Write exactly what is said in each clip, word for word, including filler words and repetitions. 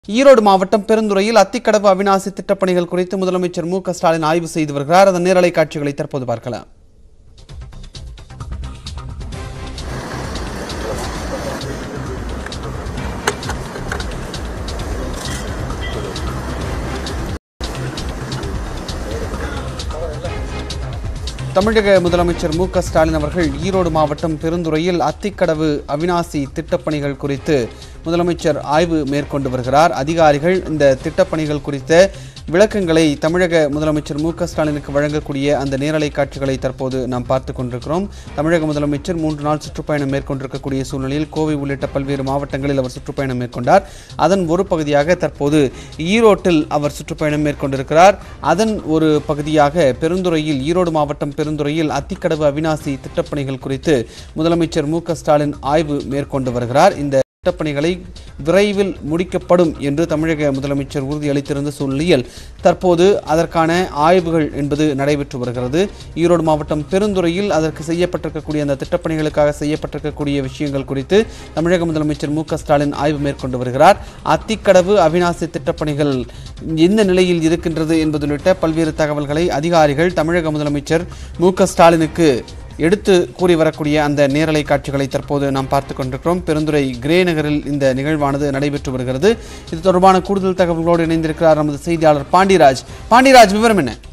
ஈரோடு மாவட்டம் பெருந்துறையில் அத்திக்கடவு அவிநாசி திட்டப்பணிகள் குறித்து முதலமைச்சர் எம் கே ஸ்டாலின் ஆய்வு செய்து வருகிறார். அதன் நேரலை காட்சிகளை தற்போது பார்க்கலாம். தமிழக முதலமைச்சர் எம் கே ஸ்டாலின் அவர்கள் ஈரோடு மாவட்டம் பெருந்துறையில் அத்திக்கடவு அவிநாசி திட்டப்பணிகள் குறித்து முதலமைச்சர் ஆய்வு மேற்கொண்டு வருகிறார். அதிகாரிகள் இந்த திட்டப்பணிகள் குறித்த விளக்கங்களை தமிழக முதலமைச்சர் எம் கே ஸ்டாலினுக்கு வழங்கக்கூடிய அந்த நேரலை காட்சிகளை தற்போது நாம் பார்த்துக் கொண்டிருக்கிறோம். தமிழக முதலமைச்சர் மூன்று நாள் சுற்றுப்பயணம் மேற்கொண்டிருக்கக்கூடிய சூழ்நிலையில் கோவை உள்ளிட்ட பல்வேறு மாவட்டங்களில் அவர் சுற்றுப்பயணம் மேற்கொண்டார். அதன் ஒரு பகுதியாக தற்போது ஈரோட்டில் அவர் சுற்றுப்பயணம் மேற்கொண்டிருக்கிறார். அதன் ஒரு பகுதியாக பெருந்துறையில் ஈரோடு மாவட்டம் பெருந்துறையில் அத்திக்கடவு அவிநாசி திட்டப்பணிகள் குறித்து முதலமைச்சர் எம் கே ஸ்டாலின் ஆய்வு மேற்கொண்டு வருகிறார். இந்த திட்டப்பணிகளை விரைவில் முடிக்கப்படும் என்று தமிழக முதலமைச்சர் உறுதியளித்திருந்த சூழ்நிலையில் தற்போது அதற்கான ஆய்வுகள் என்பது நடைபெற்று வருகிறது. ஈரோடு மாவட்டம் பெருந்துறையில் அதற்கு செய்யப்பட்டிருக்கக்கூடிய அந்த திட்டப்பணிகளுக்காக செய்யப்பட்டிருக்கக்கூடிய விஷயங்கள் குறித்து தமிழக முதலமைச்சர் எம் கே ஸ்டாலின் ஆய்வு மேற்கொண்டு வருகிறார். அத்திக்கடவு அவிநாசி திட்டப்பணிகள் எந்த நிலையில் இருக்கின்றது என்பது உள்ளிட்ட பல்வேறு தகவல்களை அதிகாரிகள் தமிழக முதலமைச்சர் எம் கே ஸ்டாலினுக்கு எடுத்து கூறி வரக்கூடிய அந்த நேரலை காட்சிகளை தற்போது நாம் பார்த்துக் கொண்டிருக்கிறோம். பெருந்துறை கிரே நகரில் இந்த நிகழ்வானது நடைபெற்று வருகிறது. இது தொடர்பான கூடுதல் தகவல்களோடு இணைந்திருக்கிறார் நமது செய்தியாளர் பாண்டிராஜ். பாண்டிராஜ், விவரம் என்ன?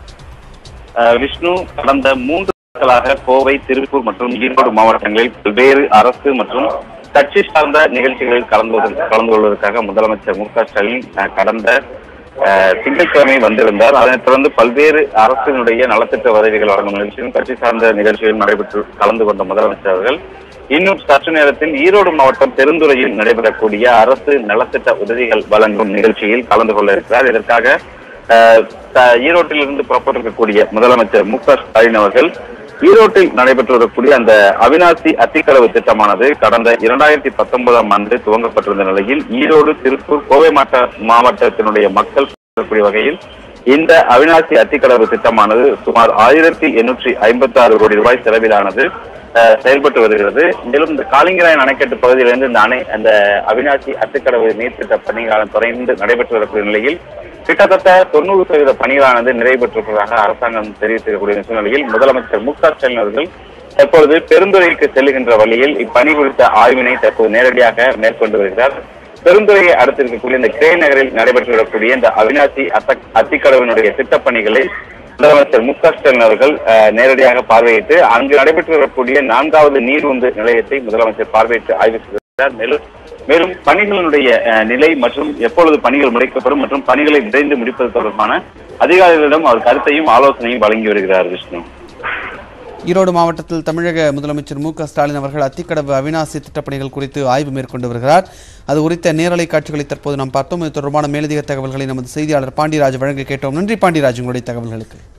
விஷ்ணு, கடந்த மூன்று நாட்களாக கோவை, திருப்பூர் மற்றும் ஈரோடு மாவட்டங்களில் பல்வேறு அரசு மற்றும் கட்சி சார்ந்த நிகழ்ச்சிகளில் கலந்து கலந்து கொள்வதற்காக முதலமைச்சர் எம் கே ஸ்டாலின் கடந்த திங்கட்கிழமை வந்திருந்தார். அதனைத் தொடர்ந்து பல்வேறு அரசினுடைய நலத்திட்ட உதவிகள் வழங்கும் நிகழ்ச்சியும் கட்சி சார்ந்த நிகழ்ச்சிகளில் நடைபெற்று கலந்து கொண்ட முதலமைச்சர் அவர்கள் இன்னும் சற்று நேரத்தில் ஈரோடு மாவட்டம் பெருந்துறையில் நடைபெறக்கூடிய அரசு நலத்திட்ட உதவிகள் வழங்கும் நிகழ்ச்சியில் கலந்து கொள்ள இருக்கிறார். இதற்காக ஈரோட்டில் இருந்து புறப்பட்டிருக்கக்கூடிய முதலமைச்சர் எம் கே ஸ்டாலின் அவர்கள் ஈரோட்டில் நடைபெற்று வரக்கூடிய அந்த அவிநாசி அத்திக்கடவு திட்டமானது கடந்த இரண்டாயிரத்தி பத்தொன்பதாம் ஆண்டு துவங்கப்பட்டிருந்த நிலையில் ஈரோடு, திருப்பூர், கோவை மாவட்டத்தினுடைய மக்கள் கூடிய வகையில் இந்த அவிநாசி அத்திக்கடவு திட்டமானது சுமார் ஆயிரத்தி எண்ணூற்றி ஐம்பத்தி ஆறு கோடி ரூபாய் செலவிலானது செயல்பட்டு வருகிறது. மேலும் இந்த காளிங்கராயன் அணைக்கட்டு பகுதியிலிருந்து இந்த அணை அந்த அவிநாசி அத்திக்கடவு நீர்த்திட்ட பணிகளான தொடர்ந்து நடைபெற்று வரக்கூடிய நிலையில் கிட்டத்தட்ட தொண்ணூறு சதவீத பணிகளானது நிறைவேற்றிருப்பதாக அரசாங்கம் தெரிவித்திருக்கக்கூடிய சூழ்நிலையில் முதலமைச்சர் எம் கே ஸ்டாலின் அவர்கள் தற்பொழுது பெருந்துறைக்கு செல்லுகின்ற வழியில் இப்பணி குறித்த ஆய்வினை தற்போது நேரடியாக மேற்கொண்டு வருகிறார். பெருந்துறையை அடுத்து இருக்கக்கூடிய இந்த கிரே நகரில் நடைபெற்று வரக்கூடிய இந்த அவிநாசி அத்திக்கடவினுடைய திட்டப்பணிகளை முதலமைச்சர் எம் கே ஸ்டாலின் அவர்கள் நேரடியாக பார்வையிட்டு அங்கு நடைபெற்று வரக்கூடிய நான்காவது நீர்உந்து நிலையத்தை முதலமைச்சர் பார்வையிட்டு ஆய்வு செய்திருக்கிறார். மேலும் மேலும் பணிகளினுடைய நிலை மற்றும் எப்பொழுது பணிகள் முடிக்கப்படும் மற்றும் பணிகளை விரைந்து முடிப்பது தொடர்பான அதிகாரிகளிடம் அவர் கருத்தையும் ஆலோசனையும் வழங்கி வருகிறார். விஷ்ணு, ஈரோடு மாவட்டத்தில் தமிழக முதலமைச்சர் எம் கே ஸ்டாலின் அவர்கள் அத்திக்கடவு அவிநாசி திட்டப்பணிகள் குறித்து ஆய்வு மேற்கொண்டு வருகிறார். அது குறித்த நேரலை காட்சிகளை தற்போது நாம் பார்த்தோம். இது தொடர்பான மேலதிக தகவல்களை நமது செய்தியாளர் பாண்டிராஜ் வழங்க கேட்டோம். நன்றி பாண்டிராஜ், உங்களுடைய தகவல்களுக்கு.